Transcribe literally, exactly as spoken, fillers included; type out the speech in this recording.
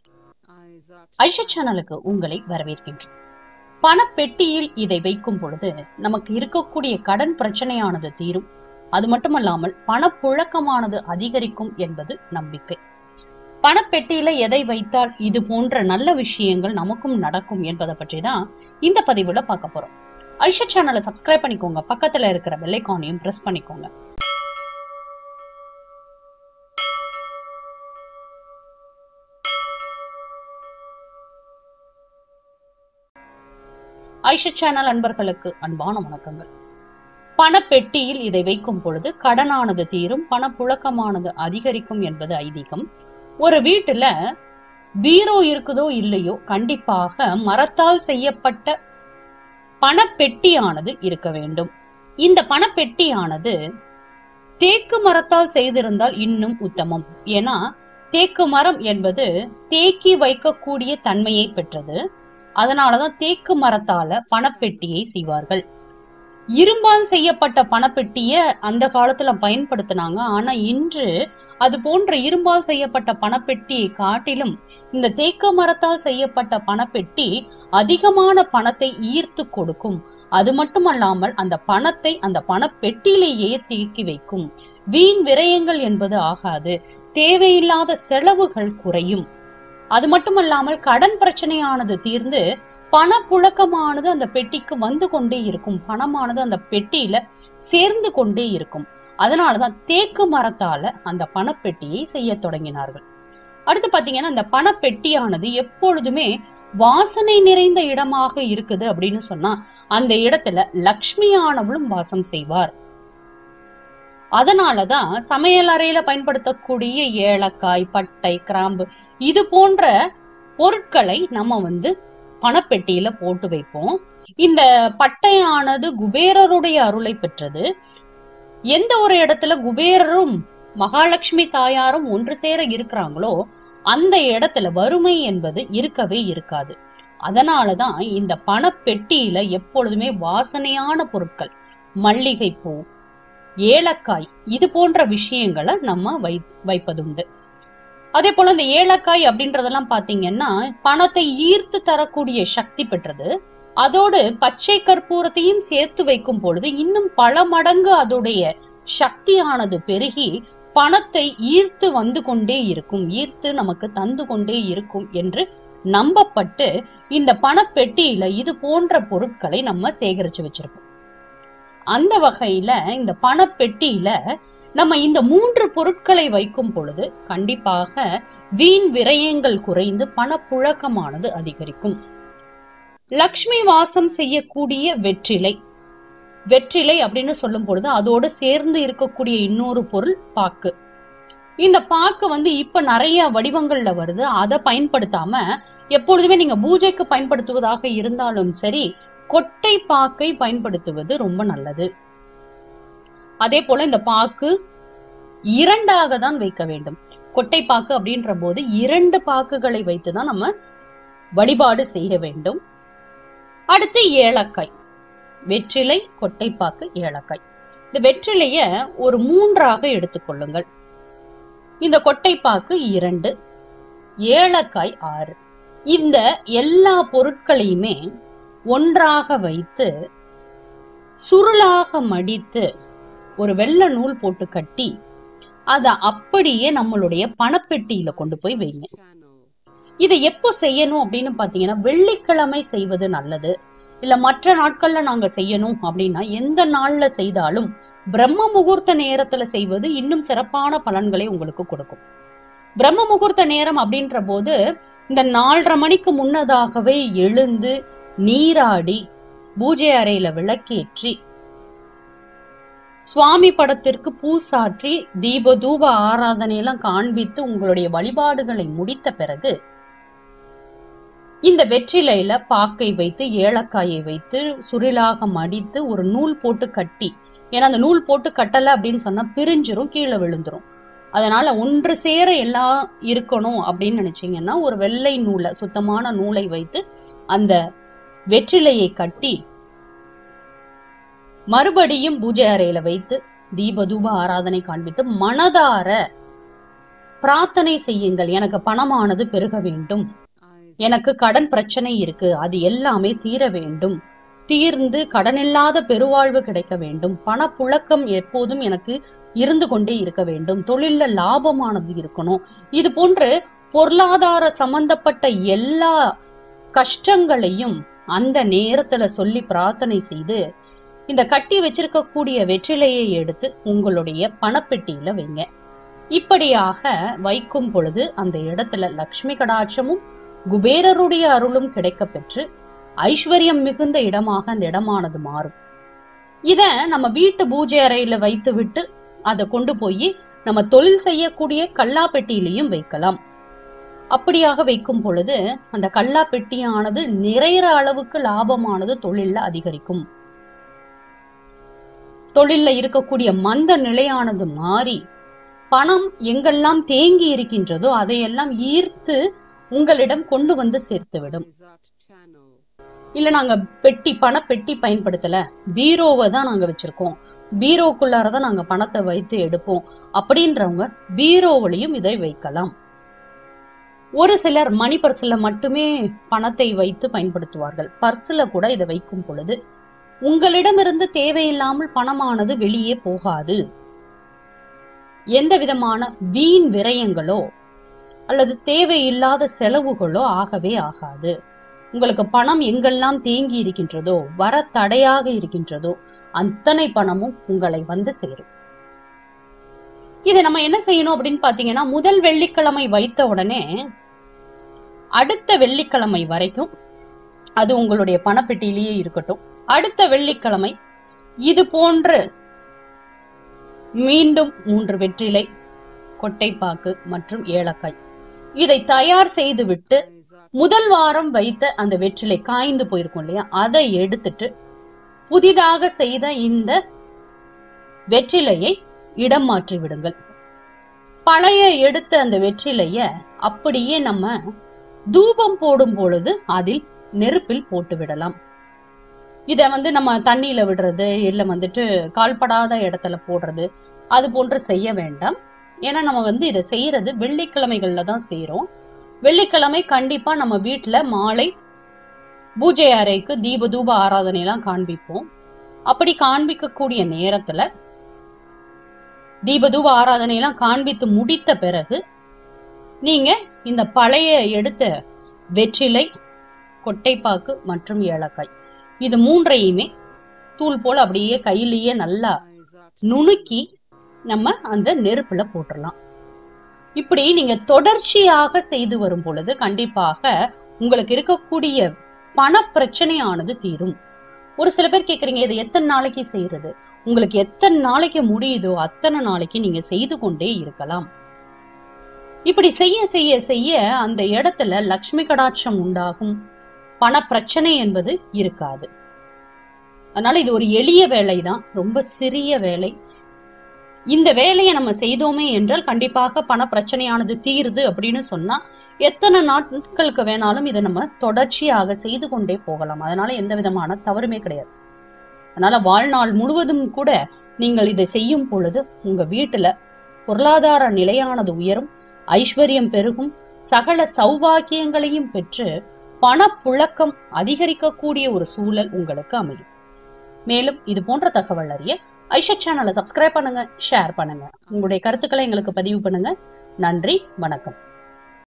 ஐஷா சேனலுக்கு உங்களை வரவேற்கின்றோம். பணப்பெட்டியில் இதை வைக்கும் பொழுது நமக்கு இருக்கக்கூடிய கடன் பிரச்சனையானது தீரும். அது மட்டுமல்லாமல் பணப்புழக்கமானது அதிகரிக்கும் என்பது நம்பிக்கை. பணப்பெட்டியில எதை வைத்தால் இது போன்ற நல்ல விஷயங்கள் நமக்கும் நடக்கும் என்பதை பற்றி தான் இந்த பதிவுல பார்க்க போறோம். ஐஷா சேனலை சப்ஸ்கிரைப் பண்ணிக்கோங்க, பக்கத்துல இருக்கிற பெல் ஐகானையும் பிரஸ் பண்ணிக்கோங்க. ஐஷா சேனல் அன்பர்களுக்கு அன்பான வணக்கங்கள். பணப்பெட்டியில் இதை வைக்கும் பொழுது கடனானது தீரும், பணப்புழக்கமானது அதிகரிக்கும் என்பது ஐதீகம். ஒரு வீட்டுல பீரோ இருக்குதோ இல்லையோ, கண்டிப்பாக மரத்தால் செய்யப்பட்ட பணப்பெட்டியானது இருக்க வேண்டும். இந்த பணப்பெட்டியானது தேக்கு மரத்தால் செய்திருந்தால் இன்னும் உத்தமம். ஏன்னா தேக்கு மரம் என்பது தேக்கி வைக்கக்கூடிய தன்மையை பெற்றது. அதனாலதான் தேக்கு மரத்தால பணப்பெட்டியை செய்வார்கள். இரும்பால் செய்யப்பட்ட பணப்பெட்டிய அந்த காலத்துல பயன்படுத்தினாங்க. ஆனா இன்று அது போன்ற இரும்பால் செய்யப்பட்ட பணப்பெட்டியை காட்டிலும் இந்த தேக்கு மரத்தால் செய்யப்பட்ட பணப்பெட்டி அதிகமான பணத்தை ஈர்த்து கொடுக்கும். அது மட்டுமல்லாமல் அந்த பணத்தை அந்த பணப்பெட்டியிலேயே தேக்கி வைக்கும். வீண் விரயங்கள் என்பது ஆகாது. தேவையில்லாத செலவுகள் குறையும். அது மட்டுமல்லாமல் கடன் பிரச்சனையானது தீர்ந்து பணப்புழக்கமானது அந்த பெட்டிக்கு வந்து கொண்டே இருக்கும். பணமானது அந்த பெட்டியில சேர்ந்து கொண்டே இருக்கும். அதனாலதான் தேக்கு மரத்தால அந்த பணப்பெட்டியை செய்ய தொடங்கினார்கள். அடுத்து பாத்தீங்கன்னா, அந்த பணப்பெட்டியானது எப்பொழுதுமே வாசனை நிறைந்த இடமாக இருக்குது அப்படின்னு சொன்னா அந்த இடத்துல லக்ஷ்மியானவளும் வாசம் செய்வார். அதனாலதான் சமையல் அறையில பயன்படுத்தக்கூடிய ஏலக்காய், பட்டை, கிராம்பு இது போன்ற பொருட்களை நம்ம வந்து பணப்பெட்டியில போட்டு வைப்போம். இந்த பட்டையானது குபேரருடைய அருளை பெற்றது. எந்த ஒரு இடத்துல குபேரரும் மகாலட்சுமி தாயாரும் ஒன்று சேர இருக்கிறாங்களோ அந்த இடத்துல வறுமை என்பது இருக்கவே இருக்காது. அதனாலதான் இந்த பணப்பெட்டியில எப்பொழுதுமே வாசனையான பொருட்கள், மல்லிகை பூ, ஏலக்காய் இது போன்ற விஷயங்களை நம்ம வை வைப்பதுண்டு. அதே போல இந்த ஏலக்காய் அப்படின்றதெல்லாம் பாத்தீங்கன்னா பணத்தை ஈர்த்து தரக்கூடிய சக்தி பெற்றது. அதோடு பச்சை கற்பூரத்தையும் சேர்த்து வைக்கும் பொழுது இன்னும் பல மடங்கு அதோடைய சக்தியானது பெருகி பணத்தை ஈர்த்து வந்து கொண்டே இருக்கும், ஈர்த்து நமக்கு தந்து கொண்டே இருக்கும் என்று நம்பப்பட்டு இந்த பணப்பெட்டியில இது போன்ற பொருட்களை நம்ம சேகரிச்சு வச்சிருக்கோம். அந்த வகையில இந்த பணப்பெட்டியில நம்ம இந்த மூன்று பொருட்களை வைக்கும் பொழுது கண்டிப்பாக வீண் விரயங்கள் குறைந்து பணப்புழக்கமானது அதிகரிக்கும். லக்ஷ்மி வாசம் செய்யக்கூடிய வெற்றிலை, வெற்றிலை அப்படின்னு சொல்லும் பொழுது அதோடு சேர்ந்து இருக்கக்கூடிய இன்னொரு பொருள் பாக்கு. இந்த பாக்கு வந்து இப்ப நிறைய வடிவங்கள்ல வருது. அதை பயன்படுத்தாம எப்பொழுதுமே நீங்க பூஜைக்கு பயன்படுத்துவதாக இருந்தாலும் சரி, கொட்டை பாக்கை பயன்படுத்துவது ரொம்ப நல்லது. அதே போல இந்த பாக்கு இரண்டாக தான் வைக்க வேண்டும். கொட்டை பாக்கு அப்படின்ற போது இரண்டு பாக்குகளை வைத்துதான் நம்ம வழிபாடு செய்ய வேண்டும். அடுத்து ஏலக்காய், வெற்றிலை, கொட்டை பாக்கு, ஏலக்காய். இந்த வெற்றிலைய ஒரு மூன்றாக எடுத்துக்கொள்ளுங்கள். இந்த கொட்டை பாக்கு இரண்டு, ஏலக்காய் ஆறு. இந்த எல்லா பொருட்களையுமே ஒன்றாக வைத்து சுருளாக மடித்து ஒரு வெள்ளை நூல் போட்டு கட்டி அத அப்படியே நம்மளுடைய பணப்பெட்டியில கொண்டு போய் வைங்க. இதை எப்போ செய்யணும் அப்படின்னு பாத்தீங்கன்னா, வெள்ளிக்கிழமை செய்வது நல்லது. இல்ல மற்ற நாட்கள்ல நாங்க செய்யணும் அப்படின்னா எந்த நாள்ல செய்தாலும் பிரம்ம முகூர்த்த நேரத்துல செய்வது இன்னும் சிறப்பான பலன்களை உங்களுக்கு கொடுக்கும். பிரம்ம முகூர்த்த நேரம் அப்படின்ற போது இந்த நாலரை மணிக்கு முன்னதாகவே எழுந்து நீராடி பூஜை அறையில விளக்கேற்றி சுவாமி படத்திற்கு பூசாற்றி தீப தூப ஆராதனை எல்லாம் காண்பித்து உங்களுடைய வழிபாடுகளை முடித்த பிறகு இந்த வெற்றிலையில பாக்கை வைத்து ஏலக்காயை வைத்து சுருளாக மடித்து ஒரு நூல் போட்டு கட்டி, ஏன்னா அந்த நூல் போட்டு கட்டல அப்படின்னு சொன்னா பிரிஞ்சிரும், கீழே விழுந்துரும். அதனால ஒன்று சேர எல்லாம் இருக்கணும் அப்படின்னு நினைச்சீங்கன்னா ஒரு வெள்ளை நூலை, சுத்தமான நூலை வைத்து அந்த வெற்றிலையை கட்டி மறுபடியும் பூஜை அறையில வைத்து தீப தூப ஆராதனை காண்பித்து மனதார பிரார்த்தனை செய்யுங்கள். எனக்கு பணமானது பெருக வேண்டும், எனக்கு கடன் பிரச்சனை இருக்கு, அது எல்லாமே தீர வேண்டும், தீர்ந்து கடனில்லாத பெருவாழ்வு கிடைக்க வேண்டும், பணப்புழக்கம் எப்போதும் எனக்கு இருந்து கொண்டே இருக்க வேண்டும், தொழில்ல லாபமானது இருக்கணும். இது போன்று பொருளாதார சம்பந்தப்பட்ட எல்லா கஷ்டங்களையும் அந்த நேரத்துல சொல்லி பிரார்த்தனை செய்து இந்த கட்டி வச்சிருக்கக்கூடிய வெற்றிலையை எடுத்து உங்களுடைய பணப்பெட்டியில வைங்க. இப்படியாக வைக்கும் பொழுது அந்த இடத்துல லட்சுமி கடாட்சமும் குபேரருடைய அருளும் கிடைக்க பெற்று ஐஸ்வர்யம் மிகுந்த இடமாக அந்த இடமானது மாறும். இத நம்ம வீட்டு பூஜை அறையில வைத்து விட்டு அதை கொண்டு போய் நம்ம தொழில் செய்யக்கூடிய கல்லா பெட்டியிலையும் வைக்கலாம். அப்படியாக வைக்கும் பொழுது அந்த கல்லா பெட்டியானது நிறைய அளவுக்கு லாபமானது தொழில்ல அதிகரிக்கும். தொழில்ல இருக்கக்கூடிய மந்த நிலையானது மாறி பணம் எங்கெல்லாம் தேங்கி இருக்கின்றதோ அதையெல்லாம் ஈர்த்து உங்களிடம் கொண்டு வந்து சேர்த்துவிடும். இல்ல நாங்க பெட்டி பண பெட்டி பயன்படுத்தல, பீரோவை தான் நாங்க வச்சிருக்கோம், பீரோக்குள்ளாரதான் நாங்க பணத்தை வைத்து எடுப்போம் அப்படின்றவங்க பீரோவிலையும் இதை வைக்கலாம். ஒரு சிலர் மணி பர்ஸ்ல மட்டுமே பணத்தை வைத்து பயன்படுத்துவார்கள். பர்ஸ்ல கூட இதை வைக்கும் பொழுது உங்களிடமிருந்து தேவையில்லாமல் பணமானது வெளியே போகாது. எந்த விதமான வீண் விரயங்களோ அல்லது தேவையில்லாத செலவுகளோ ஆகவே ஆகாது. உங்களுக்கு பணம் எங்கெல்லாம் தேங்கி இருக்கின்றதோ, வர தடையாக இருக்கின்றதோ அத்தனை பணமும் உங்களை வந்து சேரும். இதை நம்ம என்ன செய்யணும் அப்படின்னு பாத்தீங்கன்னா, முதல் வெள்ளிக்கிழமை வைத்த உடனே அடுத்த வெள்ளிக்கிழமை வரைக்கும் அது உங்களுடைய பணப்பெட்டியிலேயே இருக்கட்டும். அடுத்த வெள்ளிக்கிழமை இது போன்று மீண்டும் மூன்று வெற்றிலை, கொட்டைப்பாக்கு மற்றும் ஏலக்காய் இதை தயார் செய்து விட்டு முதல் வாரம் வைத்த அந்த வெற்றிலை காய்ந்து போயிருக்கும் இல்லையா, அதை எடுத்துட்டு புதிதாக செய்த இந்த வெற்றிலையை இடம் மாற்றி விடுங்கள். பழைய எடுத்த அந்த வெற்றிலைய அப்படியே நம்ம தூபம் போடும் பொழுது அதில் நெருப்பில் போட்டு விடலாம். இத வந்து நம்ம தண்ணியில விடுறது இல்ல வந்துட்டு கால்படாத இடத்துல போடுறது அது போன்று செய்ய வேண்டாம். ஏன்னா நம்ம வந்து இதை செய்யறது வெள்ளிக்கிழமைகள்ல தான் செய்யறோம். வெள்ளிக்கிழமை கண்டிப்பா நம்ம வீட்டுல மாலை பூஜை அறைக்கு தீப தூப ஆராதனை எல்லாம் காண்பிப்போம். அப்படி காண்பிக்கக்கூடிய நேரத்துல தீப தூப ஆராதனை எல்லாம் காண்பித்து முடித்த பிறகு நீங்க இந்த பழைய எடுத்த வெற்றிலை, கொட்டைப்பாக்கு மற்றும் ஏலக்காய் இது மூன்றையுமே தூள் போல அப்படியே கையிலேயே நல்லா நுணுக்கி நம்ம அந்த நெருப்புல போட்டுடலாம். இப்படி நீங்க தொடர்ச்சியாக செய்து வரும் பொழுது கண்டிப்பாக உங்களுக்கு இருக்கக்கூடிய பண பிரச்சனையானது தீரும். ஒரு சில பேர் கேக்குறீங்க, இது எத்தனை நாளைக்கு செய்யறது? உங்களுக்கு எத்தனை நாளைக்கு முடியுதோ அத்தனை நாளைக்கு நீங்க செய்து கொண்டே இருக்கலாம். இப்படி செய்ய செய்ய செய்ய அந்த இடத்துல லட்சுமி கடாட்சம் உண்டாகும், பண பிரச்சனை என்பது இருக்காது. அதனால இது ஒரு எளிய வேலை தான், ரொம்ப சிறிய வேலை. இந்த வேலையை நம்ம செய்தோமே என்றால் கண்டிப்பாக பண பிரச்சனையானது தீருது அப்படின்னு சொன்னா எத்தனை நாட்களுக்கு வேணாலும் இதை நம்ம தொடர்ச்சியாக செய்து கொண்டே போகலாம். அதனால எந்த விதமான தவறுமே கிடையாது. அதனால வாழ்நாள் முழுவதும் கூட நீங்கள் இதை செய்யும் பொழுது உங்க வீட்டுல பொருளாதார நிலையானது உயரும், ஐஸ்வர்யம் பெருகும், சகல சௌபாக்கியங்களையும் பெற்று பணப்புழக்கம் அதிகரிக்கக்கூடிய ஒரு சூழல் உங்களுக்கு அமையும். மேலும் இது போன்ற தகவல் அறிய ஐஷட் சேனலை சப்ஸ்கிரைப் பண்ணுங்க, ஷேர் பண்ணுங்க, உங்களுடைய கருத்துக்களை எங்களுக்கு பதிவு பண்ணுங்க. நன்றி, வணக்கம்.